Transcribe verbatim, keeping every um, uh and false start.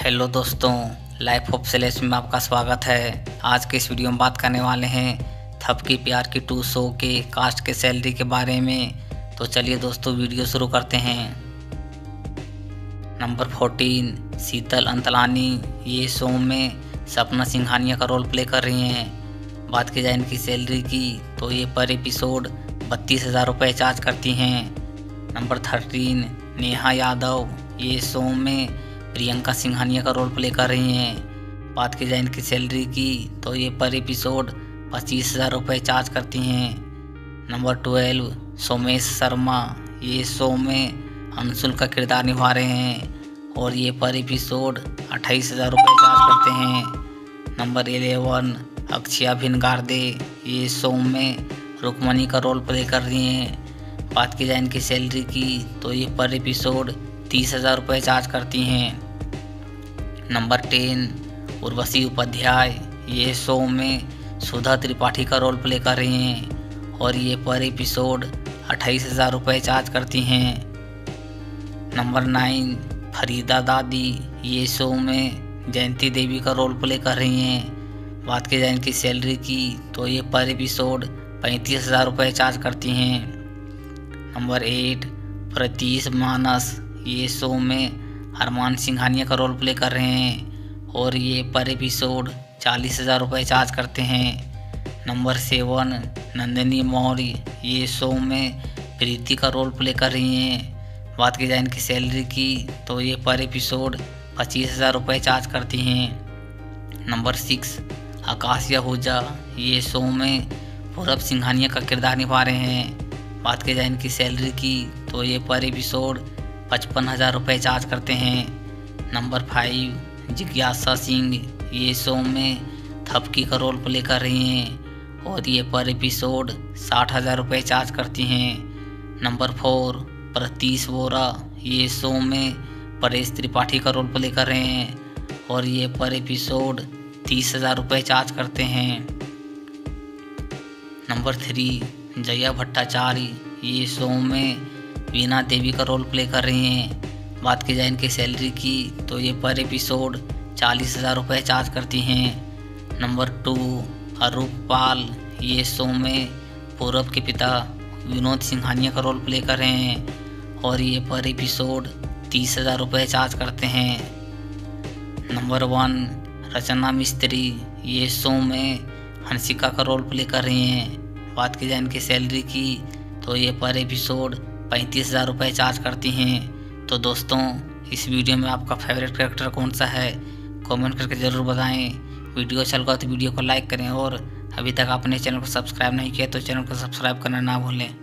Hello दोस्तों, life of सेलेस में आपका स्वागत है। आज के इस वीडियो में बात करने वाले हैं थपकी प्यार की टू शो के कास्ट के सैलरी के बारे में। तो चलिए दोस्तों वीडियो शुरू करते हैं। नंबर फोर्टीन, शीतल अंतलानी ये शो में सपना सिंघानिया का रोल प्ले कर रही हैं। बात की जाए इनकी सैलरी की तो ये पर एपिसोड बत्तीस हज़ार रुपये चार्ज करती हैं। नंबर थर्टीन, नेहा यादव ये शो में प्रियंका सिंघानिया का रोल प्ले कर रही हैं। बात की जाए इनकी सैलरी की तो ये पर एपिसोड पच्चीस हज़ार रुपये चार्ज करती हैं। नंबर ट्वेल्व, सोमेश शर्मा ये शो में अंशुल का किरदार निभा रहे हैं और ये पर एपिसोड अट्ठाईस हज़ार रुपये चार्ज करते हैं। नंबर इलेवन, अक्षया भिनगारदे ये शो में रुक्मणी का रोल प्ले कर रही हैं। बात की जाए इनकी सैलरी की तो ये पर एपिसोड तीस हज़ार रुपये चार्ज करती हैं। नंबर टेन, उर्वशी उपाध्याय ये शो में सुधा त्रिपाठी का रोल प्ले कर रही हैं और ये पर एपिसोड अट्ठाईस हज़ार रुपये चार्ज करती हैं। नंबर नाइन, फरीदा दादी ये शो में जयंती देवी का रोल प्ले कर रही हैं। बात की जाए इनकी सैलरी की तो ये पर एपिसोड पैंतीस हज़ार रुपये चार्ज करती हैं। नंबर एट, प्रतीश मानस ये शो में अरमान सिंघानिया का रोल प्ले कर रहे हैं और ये पर एपिसोड चालीस हज़ार रुपये चार्ज करते हैं। नंबर सेवन, नंदिनी मौर्य ये शो में प्रीति का रोल प्ले कर रही हैं। बात की जाए इनकी सैलरी की तो ये पर एपिसोड पच्चीस हज़ार रुपये चार्ज करती हैं। नंबर सिक्स, आकाश आहूजा ये शो में पूरब सिंघानिया का किरदार निभा रहे हैं। बात की जाए इनकी सैलरी की तो ये पर एपिसोड पचपन हज़ार रुपये चार्ज करते हैं। नंबर फाइव, जिज्ञासा सिंह ये शो में थपकी का रोल प्ले कर रही हैं और ये पर एपिसोड साठ हज़ार रुपये चार्ज करती हैं। नंबर फोर, प्रतीश वोरा ये शो में परेश त्रिपाठी का रोल प्ले कर रहे हैं और ये पर एपिसोड तीस हज़ार रुपये चार्ज करते हैं। नंबर थ्री, जया भट्टाचार्य ये शो में वीणा देवी का रोल प्ले कर रही हैं। बात की जाए इनकी सैलरी की तो ये पर एपिसोड चालीस हज़ार रुपये चार्ज करती हैं। नंबर टू, अरूप पाल ये शो में पूरब के पिता विनोद सिंघानिया का रोल प्ले कर रहे हैं और ये पर एपिसोड तीस हज़ार रुपये चार्ज करते हैं। नंबर वन, रचना मिस्त्री ये शो में हंसिका का रोल प्ले कर रही हैं। बात की जाए इनकी सैलरी की तो ये पर एपिसोड पैंतीस हज़ार रुपये चार्ज करती हैं। तो दोस्तों, इस वीडियो में आपका फेवरेट कैरेक्टर कौन सा है कमेंट करके ज़रूर बताएं। वीडियो अच्छा लगा तो वीडियो को लाइक करें और अभी तक आपने चैनल को सब्सक्राइब नहीं किया तो चैनल को सब्सक्राइब करना ना भूलें।